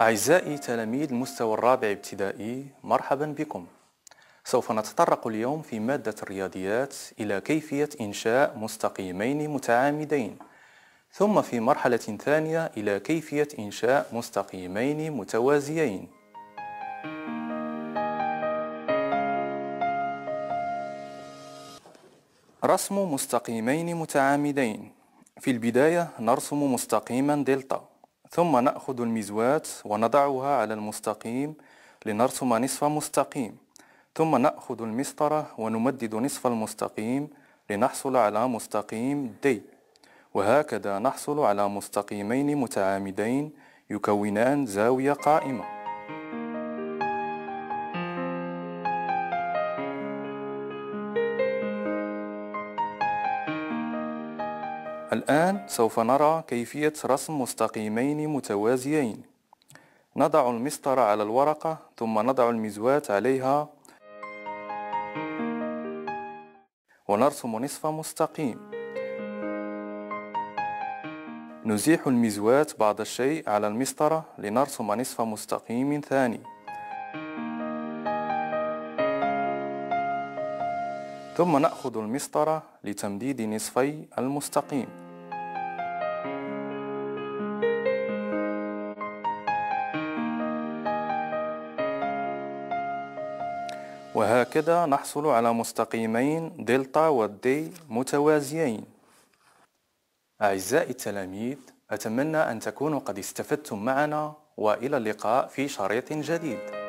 أعزائي تلاميذ المستوى الرابع ابتدائي، مرحبا بكم. سوف نتطرق اليوم في مادة الرياضيات إلى كيفية إنشاء مستقيمين متعامدين، ثم في مرحلة ثانية إلى كيفية إنشاء مستقيمين متوازيين. رسم مستقيمين متعامدين. في البداية نرسم مستقيما دلتا، ثم نأخذ المزواة ونضعها على المستقيم لنرسم نصف مستقيم، ثم نأخذ المسطرة ونمدد نصف المستقيم لنحصل على مستقيم دي، وهكذا نحصل على مستقيمين متعامدين يكونان زاوية قائمة. الآن سوف نرى كيفية رسم مستقيمين متوازيين. نضع المسطرة على الورقة ثم نضع المزواة عليها ونرسم نصف مستقيم. نزيح المزواة بعض الشيء على المسطرة لنرسم نصف مستقيم ثاني، ثم نأخذ المسطرة لتمديد نصفي المستقيم. وهكذا نحصل على مستقيمين دلتا والدي متوازيين. أعزائي التلاميذ، أتمنى أن تكونوا قد استفدتم معنا، وإلى اللقاء في شريط جديد.